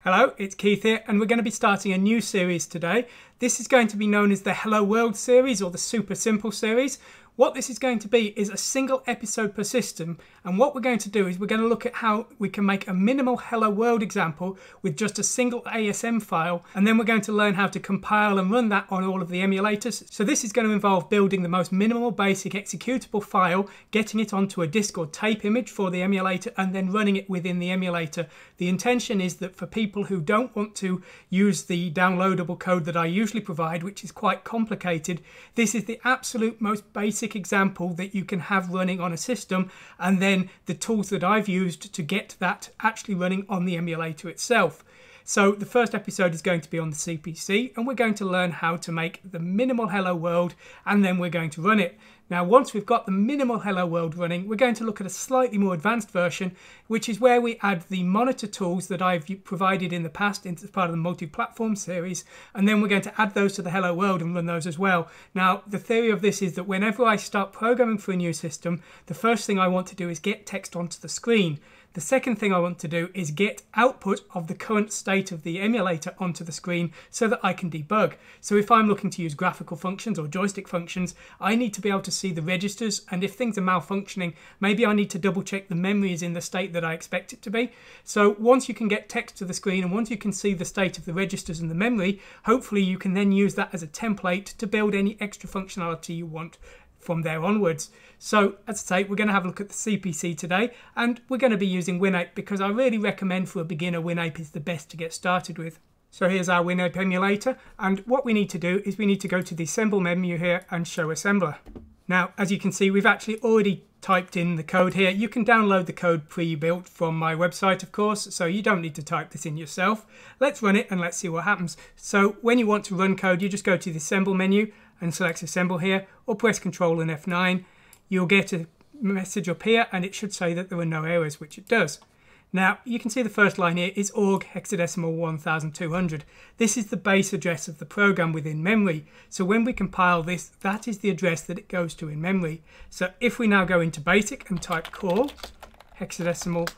Hello, it's Keith here, and we're going to be starting a new series today. This is going to be known as the Hello World series or the Super Simple series. What this is going to be is a single episode per system, and what we're going to do is we're going to look at how we can make a minimal Hello World example with just a single ASM file, and then we're going to learn how to compile and run that on all of the emulators. So this is going to involve building the most minimal basic executable file, getting it onto a disk or tape image for the emulator, and then running it within the emulator. The intention is that for people who don't want to use the downloadable code that I usually provide, which is quite complicated, this is the absolute most basic example that you can have running on a system, and then the tools that I've used to get that actually running on the emulator itself. So the first episode is going to be on the CPC, and we're going to learn how to make the minimal Hello World, and then we're going to run it. Now, once we've got the minimal Hello World running, we're going to look at a slightly more advanced version, which is where we add the monitor tools that I've provided in the past as part of the multi-platform series, and then we're going to add those to the Hello World and run those as well. Now, the theory of this is that whenever I start programming for a new system, the first thing I want to do is get text onto the screen. The second thing I want to do is get output of the current state of the emulator onto the screen so that I can debug. So if I'm looking to use graphical functions or joystick functions, I need to be able to see the registers, and if things are malfunctioning, maybe I need to double check the memory is in the state that I expect it to be. So once you can get text to the screen and once you can see the state of the registers and the memory, hopefully you can then use that as a template to build any extra functionality you want from there onwards. So as I say, we're going to have a look at the CPC today, and we're going to be using WinApe because I really recommend for a beginner WinApe is the best to get started with. So here's our WinApe emulator, and what we need to do is we need to go to the assemble menu here and show assembler. Now, as you can see, we've actually already typed in the code here. You can download the code pre-built from my website, of course, so you don't need to type this in yourself. Let's run it and let's see what happens. So when you want to run code, you just go to the assemble menu and select assemble here, or press Ctrl and F9. You'll get a message up here and it should say that there were no errors, which it does. Now you can see the first line here is org hexadecimal 1200. This is the base address of the program within memory. So when we compile this, that is the address that it goes to in memory. So if we now go into basic and type call hexadecimal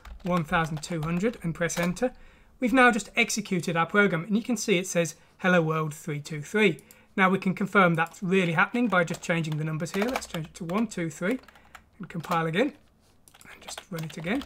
1200 and press enter, we've now just executed our program, and you can see it says Hello World 323. Now we can confirm that's really happening by just changing the numbers here. Let's change it to 1, 2, 3 and compile again and just run it again.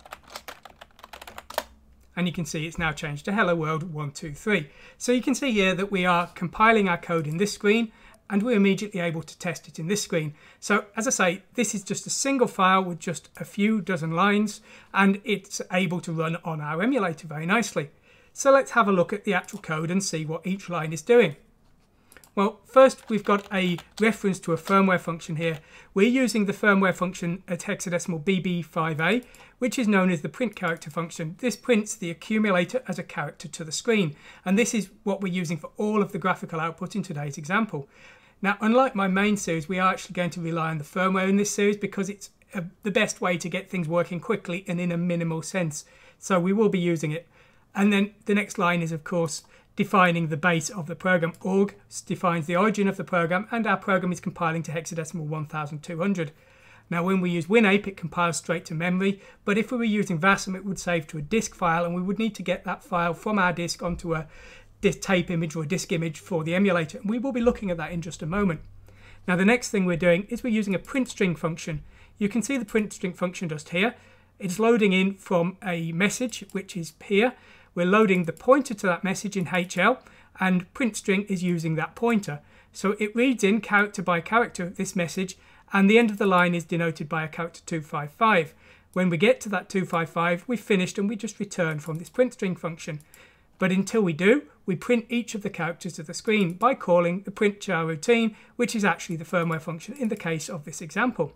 And you can see it's now changed to Hello World 123. So you can see here that we are compiling our code in this screen, and we're immediately able to test it in this screen. So as I say, this is just a single file with just a few dozen lines, and it's able to run on our emulator very nicely. So let's have a look at the actual code and see what each line is doing. Well, first we've got a reference to a firmware function here. We're using the firmware function at hexadecimal BB5A, which is known as the print character function. This prints the accumulator as a character to the screen, and this is what we're using for all of the graphical output in today's example. Now, unlike my main series, we are actually going to rely on the firmware in this series because it's the best way to get things working quickly and in a minimal sense. So we will be using it. And then the next line is, of course, defining the base of the program. Org defines the origin of the program, and our program is compiling to hexadecimal 1200. Now when we use WinApe, it compiles straight to memory, but if we were using VASM, it would save to a disk file, and we would need to get that file from our disk onto a tape image or a disk image for the emulator, and we will be looking at that in just a moment. Now the next thing we're doing is we're using a print string function. You can see the print string function just here. It's loading in from a message, which is here. We're loading the pointer to that message in HL, and print string is using that pointer. So it reads in character by character this message, and the end of the line is denoted by a character 255. When we get to that 255, we've finished and we just return from this print string function. But until we do, we print each of the characters to the screen by calling the print char routine, which is actually the firmware function in the case of this example.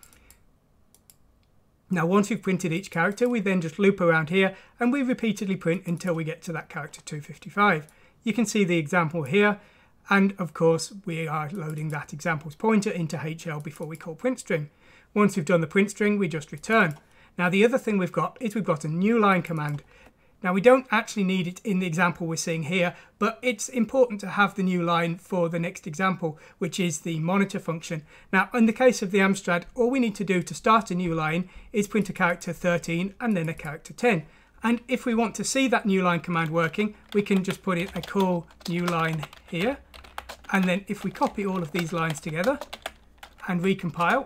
Now once we've printed each character, we then just loop around here and we repeatedly print until we get to that character 255. You can see the example here, and of course we are loading that example's pointer into HL before we call print string. Once we've done the print string, we just return. Now the other thing we've got is we've got a new line command. Now we don't actually need it in the example we're seeing here, but it's important to have the new line for the next example, which is the monitor function. Now in the case of the Amstrad, all we need to do to start a new line is print a character 13 and then a character 10. And if we want to see that new line command working, we can just put in a call new line here. And then if we copy all of these lines together and recompile,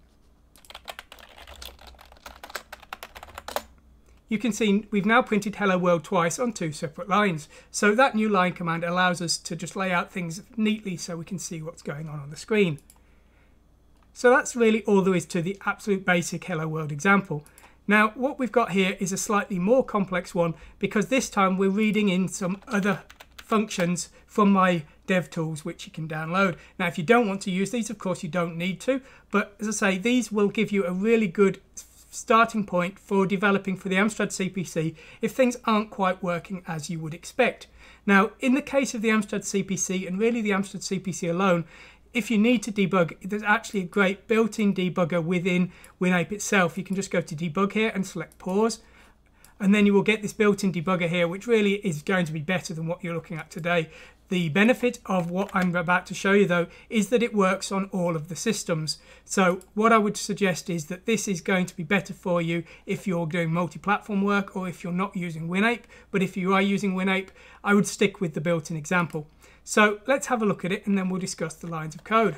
you can see we've now printed Hello World twice on 2 separate lines. So that new line command allows us to just lay out things neatly so we can see what's going on the screen. So that's really all there is to the absolute basic Hello World example. Now what we've got here is a slightly more complex one, because this time we're reading in some other functions from my dev tools which you can download. Now if you don't want to use these, of course you don't need to, but as I say, these will give you a really good starting point for developing for the Amstrad CPC if things aren't quite working as you would expect. Now in the case of the Amstrad CPC, and really the Amstrad CPC alone, if you need to debug, there's actually a great built-in debugger within WinApe itself. You can just go to debug here and select pause, and then you will get this built-in debugger here, which really is going to be better than what you're looking at today. The benefit of what I'm about to show you though is that it works on all of the systems. So what I would suggest is that this is going to be better for you if you're doing multi-platform work or if you're not using WinApe. But if you are using WinApe, I would stick with the built-in example. So let's have a look at it and then we'll discuss the lines of code.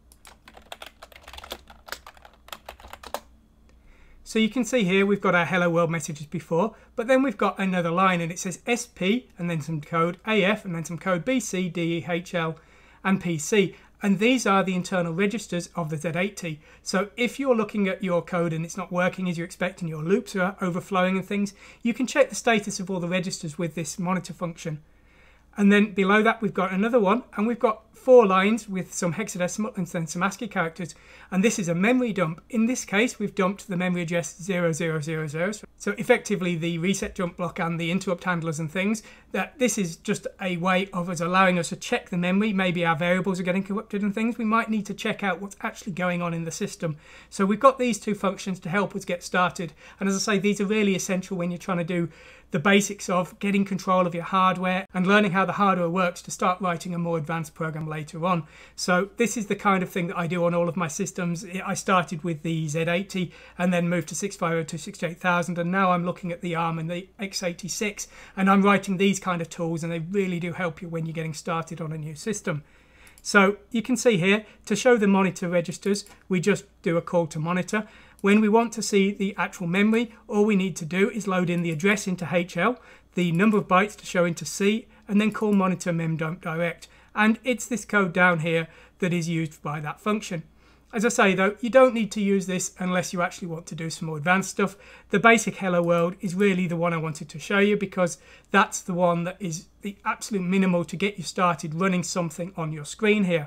So you can see here we've got our Hello World messages before, but then we've got another line and it says SP and then some code AF and then some code BC, DE, HL and PC. And these are the internal registers of the Z80. So if you're looking at your code and it's not working as you expect and your loops are overflowing and things, you can check the status of all the registers with this monitor function. And then below that we've got another one, and we've got 4 lines with some hexadecimal and then some ASCII characters, and this is a memory dump. In this case we've dumped the memory address 0000, so effectively the reset jump block and the interrupt handlers and things. That this is just a way of us allowing us to check the memory. Maybe our variables are getting corrupted and things. We might need to check out what's actually going on in the system. So we've got these 2 functions to help us get started, and as I say, these are really essential when you're trying to do the basics of getting control of your hardware and learning how the hardware works to start writing a more advanced program later on. So this is the kind of thing that I do on all of my systems. I started with the Z80 and then moved to 650 to 68000, and now I'm looking at the ARM and the x86, and I'm writing these kind of tools, and they really do help you when you're getting started on a new system. So you can see here, to show the monitor registers, we just do a call to monitor. When we want to see the actual memory, all we need to do is load in the address into HL, the number of bytes to show into C, and then call monitor memdump direct. And it's this code down here that is used by that function. As I say though, you don't need to use this unless you actually want to do some more advanced stuff. The basic Hello World is really the one I wanted to show you, because that's the one that is the absolute minimal to get you started running something on your screen here.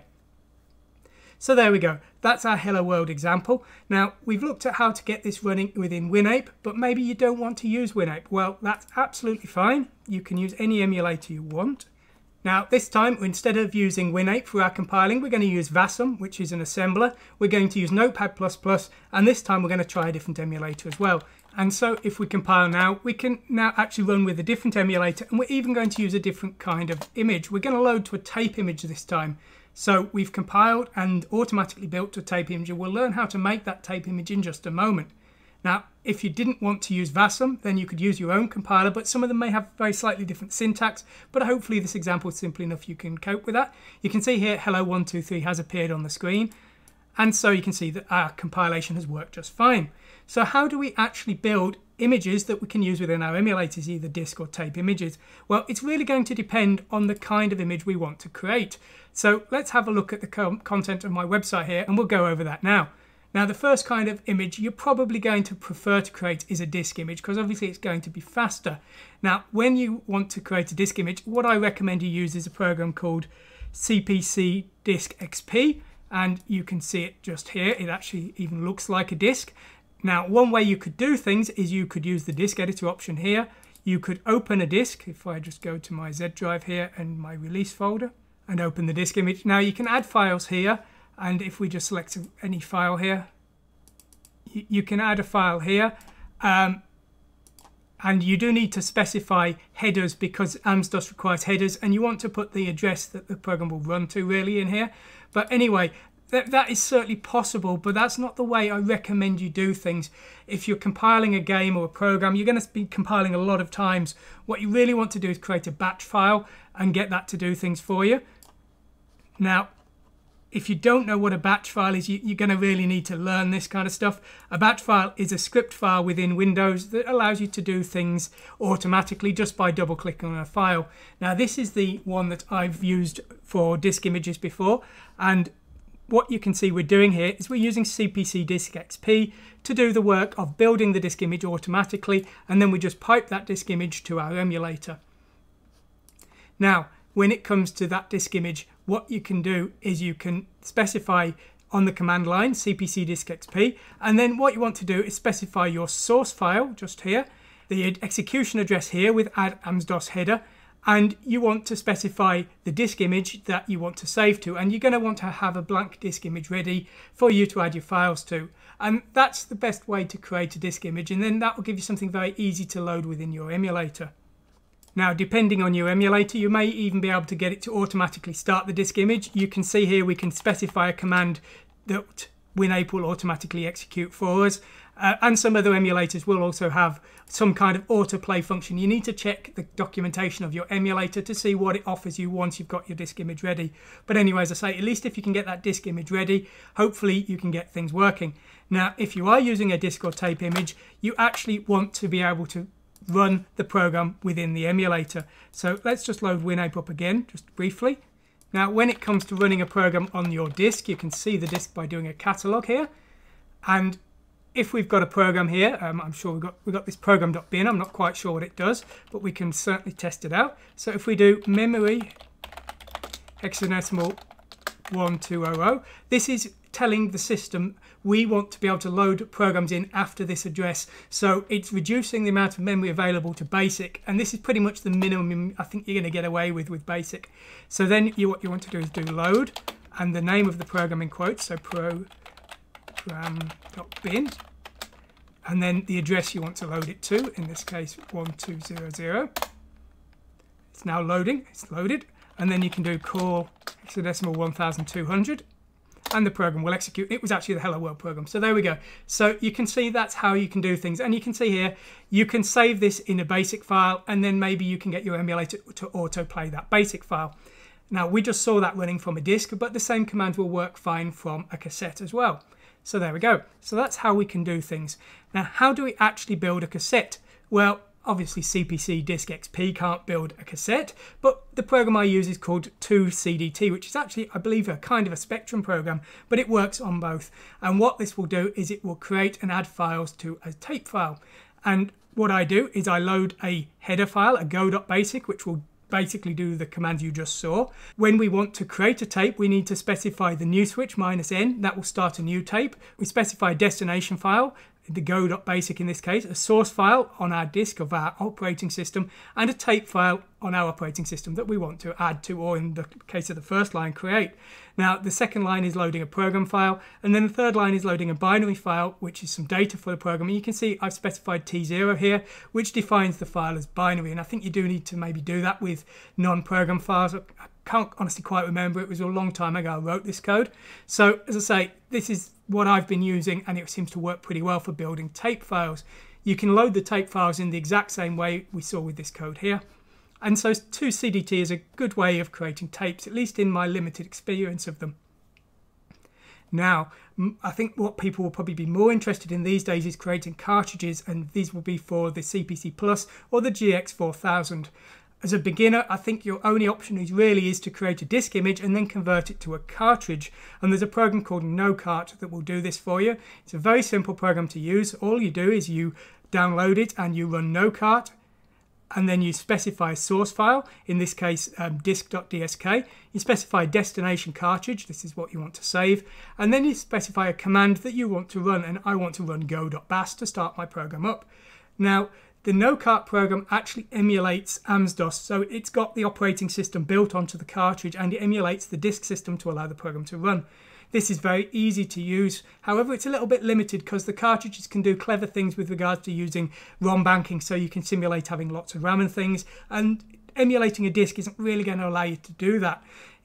So there we go, that's our Hello World example. Now we've looked at how to get this running within WinApe, but maybe you don't want to use WinApe. Well, that's absolutely fine. You can use any emulator you want. Now this time, instead of using WinApe for our compiling, we're going to use VASM, which is an assembler. We're going to use Notepad++, and this time we're going to try a different emulator as well. And so if we compile now, we can now actually run with a different emulator, and we're even going to use a different kind of image. We're going to load to a tape image this time. So we've compiled and automatically built a tape image, and we'll learn how to make that tape image in just a moment. Now, if you didn't want to use VASM, then you could use your own compiler, but some of them may have very slightly different syntax, but hopefully this example is simple enough you can cope with that. You can see here Hello 123 has appeared on the screen, and so you can see that our compilation has worked just fine. So how do we actually build images that we can use within our emulators, either disk or tape images? Well, it's really going to depend on the kind of image we want to create. So let's have a look at the content of my website here, and we'll go over that now. Now the first kind of image you're probably going to prefer to create is a disk image, because obviously it's going to be faster. Now when you want to create a disk image, what I recommend you use is a program called CPC Disk XP, and you can see it just here. It actually even looks like a disk. Now one way you could do things is you could use the disk editor option here. You could open a disk. If I just go to my Z drive here and my release folder and open the disk image. Now you can add files here, and if we just select any file here, you can add a file here, and you do need to specify headers, because AMS-DOS requires headers, and you want to put the address that the program will run to really in here. But anyway, that is certainly possible, but that's not the way I recommend you do things. If you're compiling a game or a program, you're going to be compiling a lot of times. What you really want to do is create a batch file and get that to do things for you. Now, if you don't know what a batch file is, you're going to really need to learn this kind of stuff. A batch file is a script file within Windows that allows you to do things automatically just by double clicking on a file. Now, this is the one that I've used for disk images before, and what you can see we're doing here is we're using CPC Disk XP to do the work of building the disk image automatically, and then we just pipe that disk image to our emulator. Now, when it comes to that disk image, what you can do is you can specify on the command line CPC Disk XP, and then what you want to do is specify your source file just here, the execution address here with add amsdos header, and you want to specify the disk image that you want to save to, and you're going to want to have a blank disk image ready for you to add your files to. And that's the best way to create a disk image, and then that will give you something very easy to load within your emulator. Now, depending on your emulator, you may even be able to get it to automatically start the disk image. You can see here we can specify a command that WinApe will automatically execute for us. And some other emulators will also have some kind of autoplay function. You need to check the documentation of your emulator to see what it offers you once you've got your disk image ready. But anyway, as I say, at least if you can get that disk image ready, hopefully you can get things working. Now, if you are using a disk or tape image, you actually want to be able to run the program within the emulator. So let's just load WinApe up again, just briefly. Now, when it comes to running a program on your disk, you can see the disk by doing a catalog here. And if we've got a program here, I'm sure we've got this program.bin. I'm not quite sure what it does, but we can certainly test it out. So if we do memory hexadecimal 1200, this is telling the system we want to be able to load programs in after this address. So it's reducing the amount of memory available to BASIC, and this is pretty much the minimum I think you're going to get away with BASIC. So then what you want to do is do load, and the name of the program in quotes, so program.bin, and then the address you want to load it to, in this case 1200. It's now loading, it's loaded, and then you can do call hexadecimal 1200. And the program will execute. It was actually the Hello World program. So there we go. So you can see that's how you can do things. And you can see here, you can save this in a BASIC file, and then maybe you can get your emulator to autoplay that BASIC file. Now, we just saw that running from a disk, but the same command will work fine from a cassette as well. So there we go. So that's how we can do things. Now, how do we actually build a cassette? Well, obviously CPC Disk XP can't build a cassette, but the program I use is called 2CDT, which is actually, I believe, a kind of a Spectrum program, but it works on both. And what this will do is it will create and add files to a tape file. And what I do is I load a header file, a go.basic, which will basically do the commands you just saw. When we want to create a tape, we need to specify the new switch -n, that will start a new tape. We specify a destination file, the go.basic in this case, a source file on our disk of our operating system, and a tape file on our operating system that we want to add to, or in the case of the first line, create. Now, the second line is loading a program file, and then the third line is loading a binary file, which is some data for the program. And you can see I've specified T0 here, which defines the file as binary, and I think you do need to maybe do that with non-program files. I can't honestly quite remember. It was a long time ago I wrote this code. So, as I say, this is what I've been using, and it seems to work pretty well for building tape files. You can load the tape files in the exact same way we saw with this code here. And so 2CDT is a good way of creating tapes, at least in my limited experience of them. Now, I think what people will probably be more interested in these days is creating cartridges, and these will be for the CPC Plus or the GX4000. As a beginner, I think your only option really is to create a disk image and then convert it to a cartridge. And there's a program called NoCart that will do this for you. It's a very simple program to use. All you do is you download it and you run NoCart, and then you specify a source file, in this case disk.dsk. You specify destination cartridge, this is what you want to save, and then you specify a command that you want to run, and I want to run go.bas to start my program up. Now, the NoCart program actually emulates AMSDOS, so it's got the operating system built onto the cartridge, and it emulates the disk system to allow the program to run. This is very easy to use. However, it's a little bit limited because the cartridges can do clever things with regards to using ROM banking, so you can simulate having lots of RAM and things, and emulating a disk isn't really going to allow you to do that.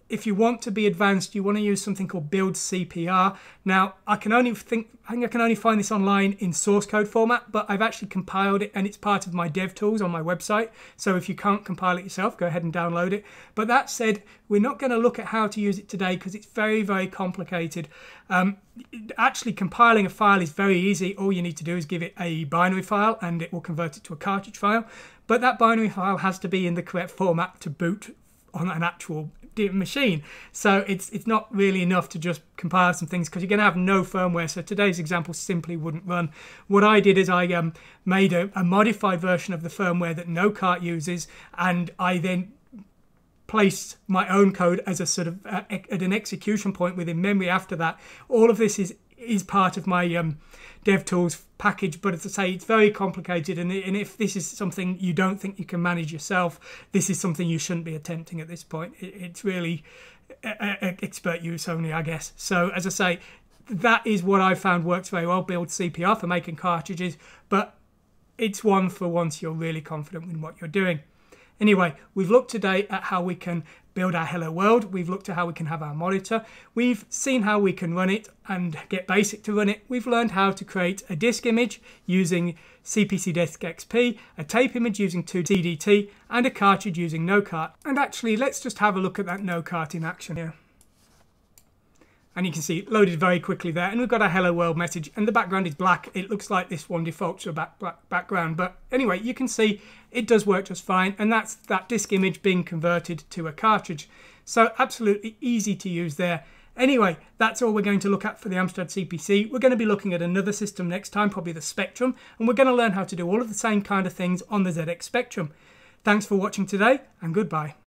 if you want to be advanced, you want to use something called build CPR. Now, I think I can only find this online in source code format, but I've actually compiled it and it's part of my dev tools on my website. So if you can't compile it yourself, go ahead and download it. But that said, we're not going to look at how to use it today because it's very, very complicated. Actually compiling a file is very easy. All you need to do is give it a binary file and it will convert it to a cartridge file. But that binary file has to be in the correct format to boot on an actual machine. So it's not really enough to just compile some things because you're going to have no firmware. So today's example simply wouldn't run. What I did is I made a modified version of the firmware that no cart uses, and I then placed my own code as a sort of at an execution point within memory after that. All of this is part of my DevTools package, but as I say, it's very complicated, and if this is something you don't think you can manage yourself, this is something you shouldn't be attempting at this point. It's really expert use only, I guess. So as I say, that is what I found works very well, build CPR for making cartridges, but it's one for once you're really confident in what you're doing. Anyway, we've looked today at how we can build our Hello World. We've looked at how we can have our monitor. We've seen how we can run it and get BASIC to run it. We've learned how to create a disk image using CPC Disk XP, a tape image using 2DT, and a cartridge using no cart. And actually, let's just have a look at that no cart in action here. And you can see it loaded very quickly there, and we've got a Hello World message, and the background is black. It looks like this one defaults to a black background, but anyway, you can see it does work just fine, and that's that disk image being converted to a cartridge. So absolutely easy to use there. Anyway, that's all we're going to look at for the Amstrad CPC. We're going to be looking at another system next time, probably the Spectrum, and we're going to learn how to do all of the same kind of things on the ZX Spectrum. Thanks for watching today, and goodbye.